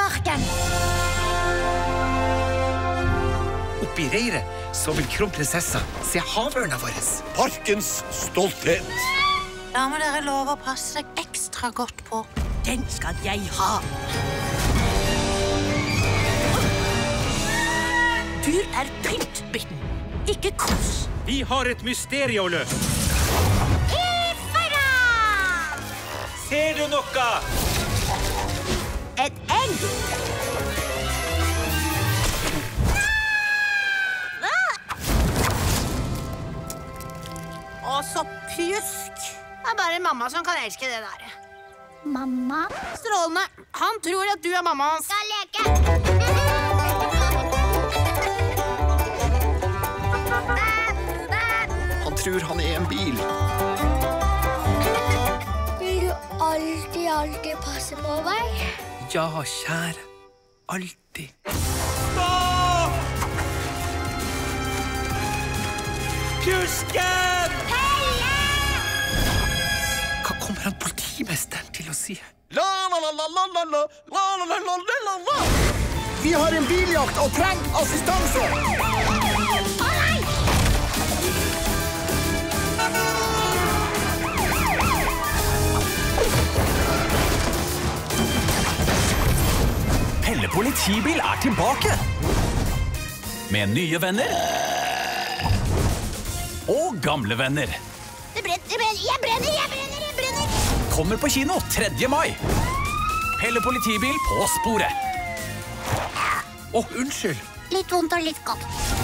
parken! Oppi reiret så vil kronprinsessa se havørna vår. Parkens stolthet. Da må dere love å passe deg ekstra godt på. Den skal jeg ha. Du er pyntbitten, ikke kos. Vi har et mysterium å løse. Ser du noe? Et egg. Og så pjusk. Det er bare mamma som kan elske det der. Mamma? Strålende. Han tror at du er mamma hans. Skal leke. Han tror han er en bil. Vil du alltid passe på meg? Ja, kjære. Alltid. Pjusken! Pelle! Hva kommer han politimesteren til å si? La-la-la-la-la-la-la-la-la-la-la-la! Vi har en biljakt og trenger assistanse! Pelle Politibil er tilbake! Med nye venner og gamle venner. Det brenner, jeg brenner! Kommer på kino 3. mai. Pelle Politibil på sporet. Å, unnskyld. Litt vondt og litt godt.